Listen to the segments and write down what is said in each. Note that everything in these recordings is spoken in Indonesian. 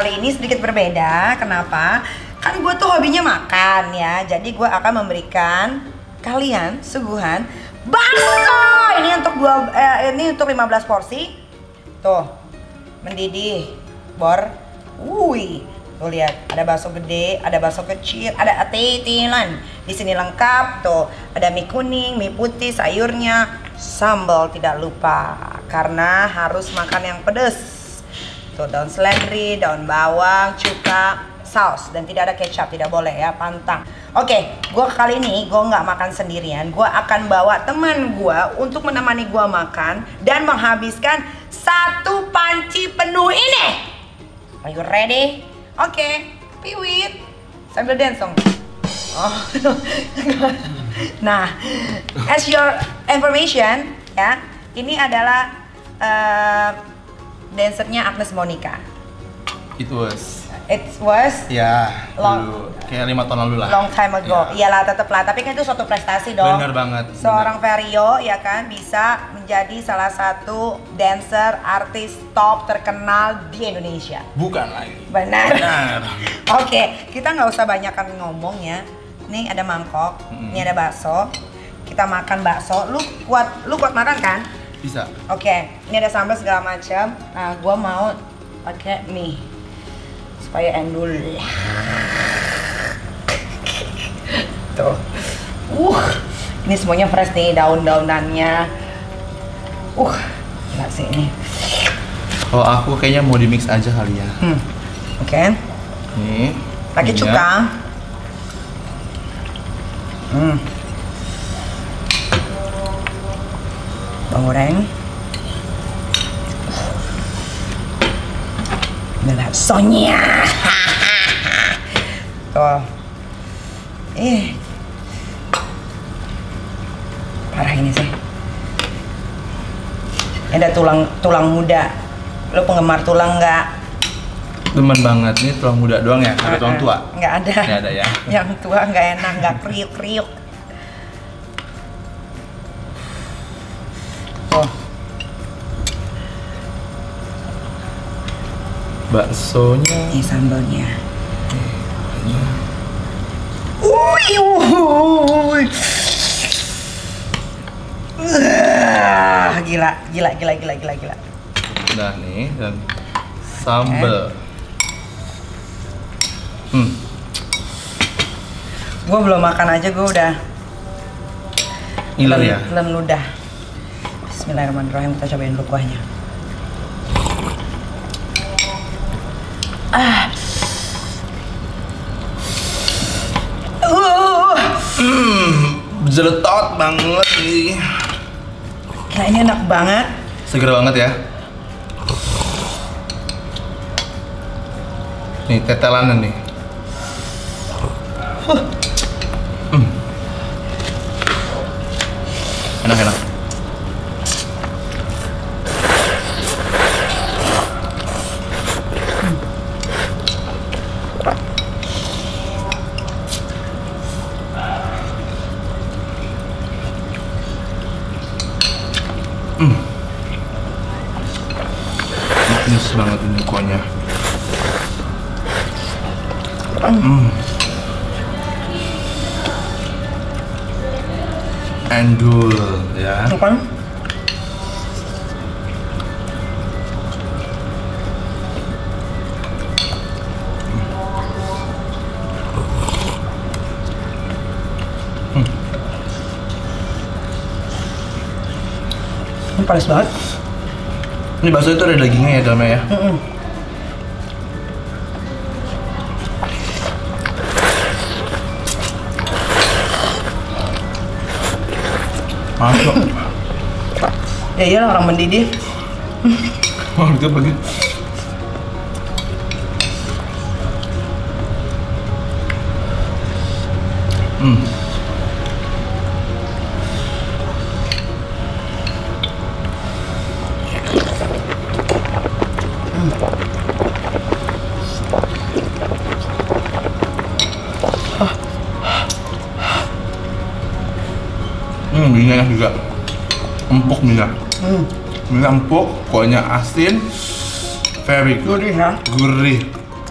kali ini sedikit berbeda. Kenapa? Kan gue tuh hobinya makan ya. Jadi gue akan memberikan kalian suguhan bakso. Ini untuk 15 porsi. Tuh, mendidih, bor. Tuh lihat, ada bakso gede, ada bakso kecil, ada titilan. Di sini lengkap tuh, ada mie kuning, mie putih, sayurnya, sambal tidak lupa karena harus makan yang pedes. Tuh daun seledri, daun bawang, cuka, saus, dan tidak ada kecap, tidak boleh ya, pantang. Oke, gue kali ini gue nggak makan sendirian, gue akan bawa teman gue untuk menemani gue makan dan menghabiskan satu panci penuh ini. Are you ready? Oke, piwit sambil dance dong. Oh. Nah, as your information ya, ini adalah dancernya Agnes Monica. It was ya dulu kayak 5 tahun lalu lah. Long time ago. Iyalah, tetep lah. Tapi kan itu suatu prestasi dong. Bener banget. Seorang Vario ya kan bisa menjadi salah satu dancer artis top terkenal di Indonesia. Bukan lagi. Benar. Oke, kita nggak usah banyakkan ngomong ya. Nih ada mangkok, ini ada bakso. Kita makan bakso. Lu kuat makan kan? Bisa. Oke, ini ada sambal segala macam. Nah, gua mau pakai mie supaya endul. Tuh. Ini semuanya fresh nih, daun-daunannya. Gila sih ini. Kalau aku kayaknya mau di mix aja kali ya. Oke. Nih. Pakai cuka. Bawang goreng. Baksonya. Tuh. Parah ini sih. Ada tulang muda. Lo penggemar tulang nggak? Demen banget, ini tulang muda doang ya? Ada tulang tua? Nggak ada. Nggak ada ya? Yang tua nggak enak, nggak kriuk-kriuk. Oh. Baksonya. Ini sambalnya. Gila. Nah nih, dan sambal. Gue belum makan aja, gue udah ngiler ya? Telan ludah. Bismillahirrahmanirrahim, kita cobain dulu kuahnya. Jeletot banget nih. Kayaknya enak banget. Seger banget ya. Nih tetelan nih. Enak. Manis banget ini kuahnya. Endul ya. Bukan? Ini panas banget. Ini bakso itu ada dagingnya ya dalamnya ya? Masuk. Ya iyalah, orang mendidih. Oh itu pergi. Minyak juga empuk minyak. Minyak empuk, kuahnya asin, very good. Gurih ya? Gurih.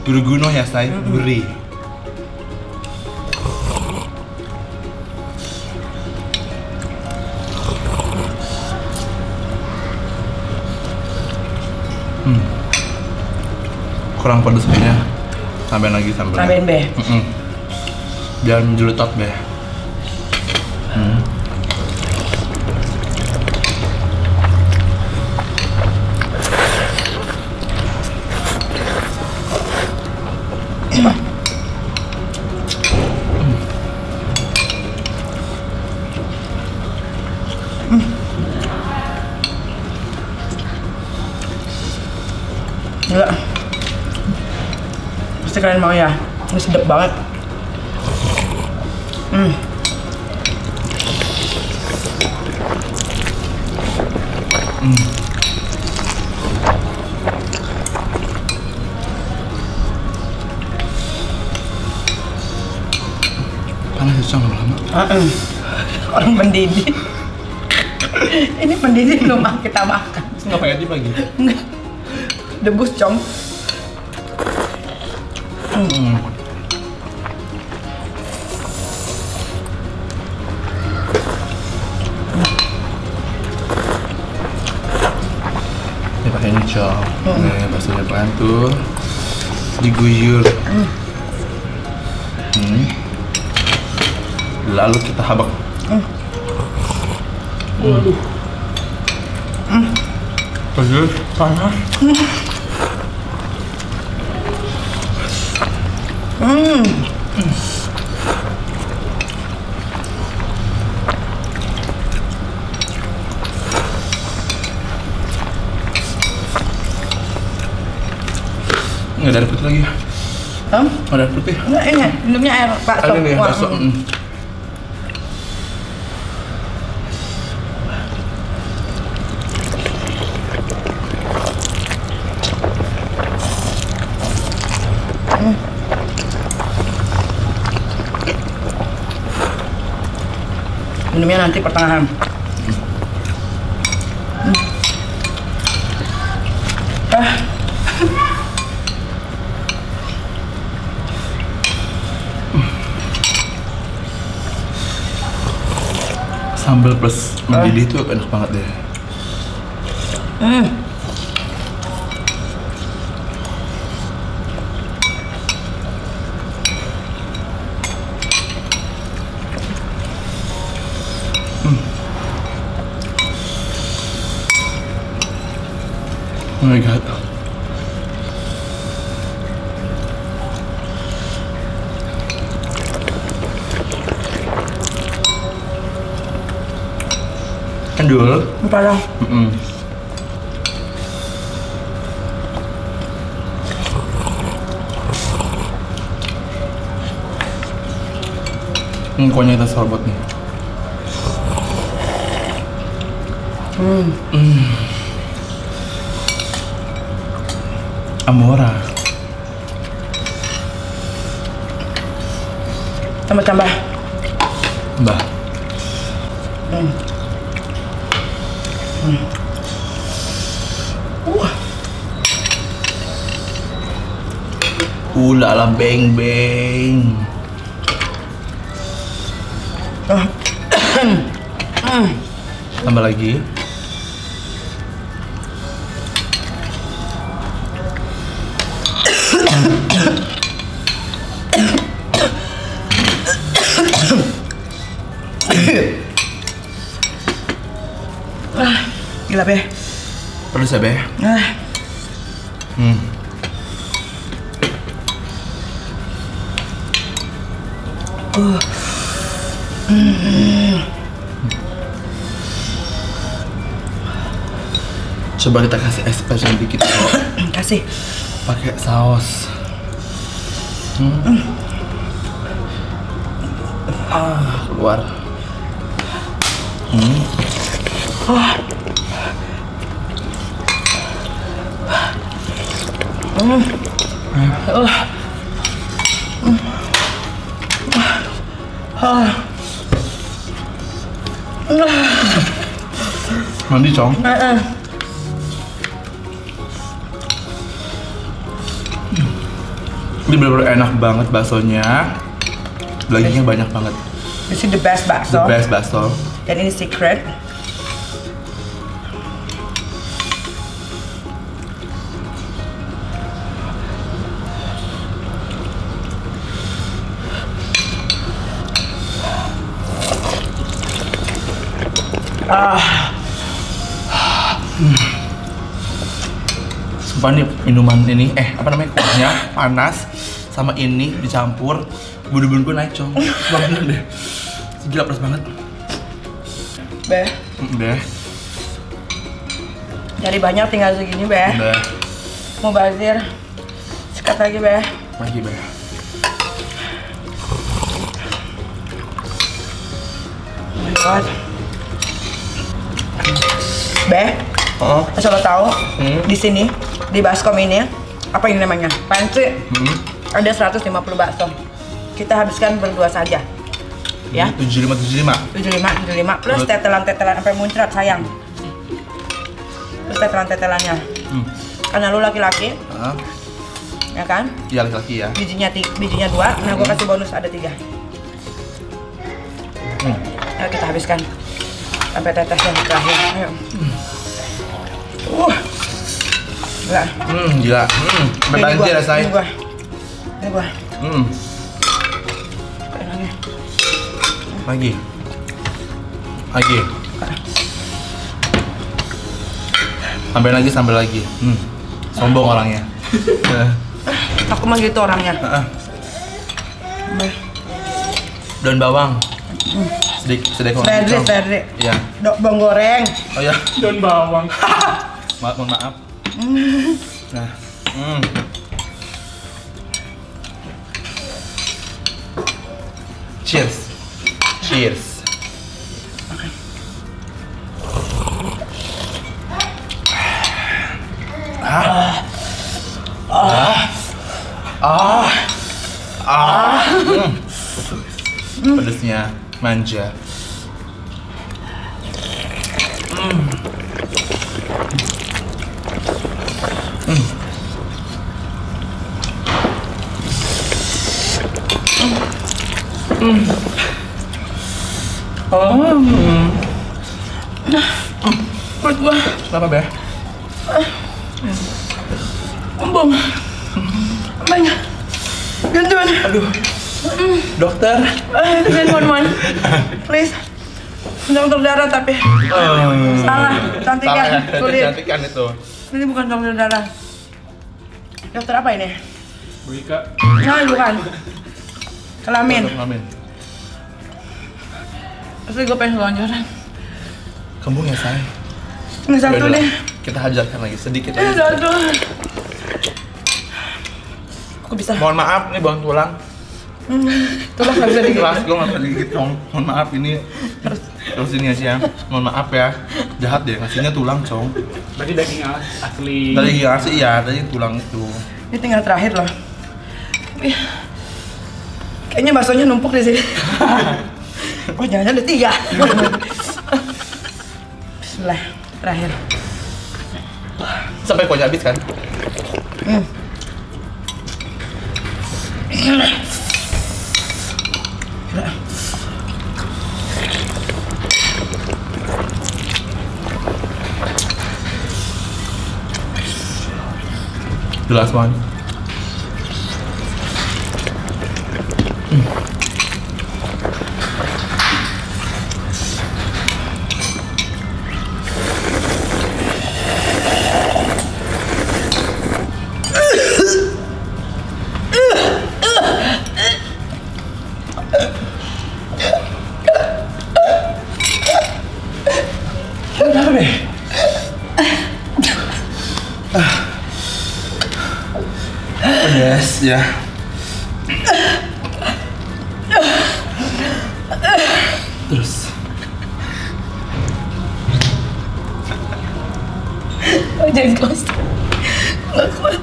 Gurih-gurih ya say, gurih. Kurang pedes kayaknya. Tambahin lagi sambal. Tambahin be. Biar menjelutot be. Gila. Pasti kalian mau ya. Ini sedap banget. Panas ya lama-lama. Orang mendidih. Ini mendidih belum kita makan. Nggak pakai dip lagi. Enggak. Debus cong. Ini pakai nyocok. Nih bakso depan tuh diguyur. Lalu kita habak. Waduh. Pedas, panas. Nggak ada air putih lagi ya? Ada air putih? Enggak, ini minumnya air bakso. Ada nih bakso. Minumnya nanti pertengahan. Sambal plus mendidih itu enak banget deh. Oh my god. Endul. Parah. Kuahnya kita sorbet nih. Amora. Tambah-tambah. Mbah. Lala beng beng. Tambah lagi. Gila be. Pedes ya be? Coba kita kasih especial dikit kok. Kasih. Pakai saus. Keluar. Mandi cong. Ini bener-bener enak banget baksonya. Dagingnya banyak banget. This is the best bakso. The best bakso. Dan ini secret. Sumpah nih minuman ini, apa namanya, kuahnya panas sama ini dicampur, bulu-bulu gue naik cong. Bener deh, gila pedas banget. Beh. Beh. Jadi banyak tinggal segini beh. Beh. Mau bazir. Sikat lagi beh. Lagi beh. Oh my god. Beh. Asal lo tahu, di sini di Baskom ini apa ini namanya? Pantry. Ada 150 bakso. Kita habiskan berdua saja. Ya. 75 plus tetelan-tetelan sampai muncrat sayang. Terus tetelan-tetelannya. Karena lu laki-laki. Ya kan? Iya laki-laki ya. Bijinya 2, nah gua kasih bonus ada 3. Ayo kita habiskan sampai tetes yang terakhir. Ayo. Gila. Gila. Sampai banjir rasanya. Ini gua. Lagi. Sampai lagi. Sombong orangnya. Aku mah gitu orangnya. Daun bawang. Sedikit. Seledri. Iya. Bawang goreng. Oh ya. Daun bawang. Mohon maaf. Nah. Cheers. Pedesnya manja. Perut gua. Kenapa, Beh? Bom. Banyak. Gantuan. Aduh. Dokter. Mohon. Please. Donor darah tapi salah. Cantikan. Sulit. Cantikan itu. Ini bukan donor darah. Dokter apa ini? Bu Ika. Nah, bukan. Kelamin. Kelamin. Asli gue pengen selonjoran. Kembung ya, say. Ini satu Yaudah, nih. kita hajarkan lagi sedikit Ini lagi. satu. Aku bisa. Mohon maaf, ini bawang tulang. Tulang nggak bisa digigit. Kelas gue nggak bisa digigit dong. Mohon maaf ini. Terus ini aja. Mohon maaf ya. Jahat deh, ngasihnya tulang, cong. Berarti daging asli. Tadi ngasih ya, tadi tulang itu. Ini tinggal terakhir loh. Kayaknya baksonya numpuk di sini. Oh, jangan ada 3. Bismillah, terakhir. Sampai kuahnya habis kan? The last one. Pedas ya. Terus. Oh, jengkos. Nggak kuat.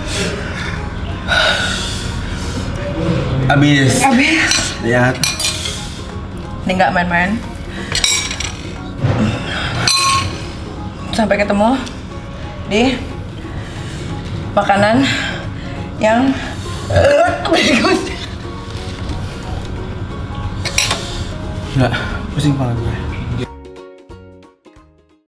Habis. Lihat. Ini nggak main-main. Sampai ketemu di makanan yang Gila, pusing kepala gue.